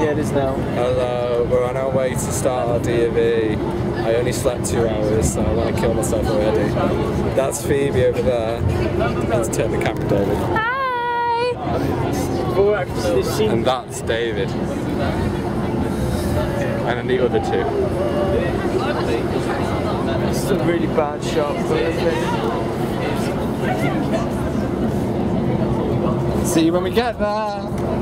Yeah, it is now. Hello, we're on our way to start our D&V. I only slept 2 hours, so I want to kill myself already. That's Phoebe over there. Let's turn the camera, David. Hi! And that's David. And then the other two. It's a really bad shot, but See you when we get there.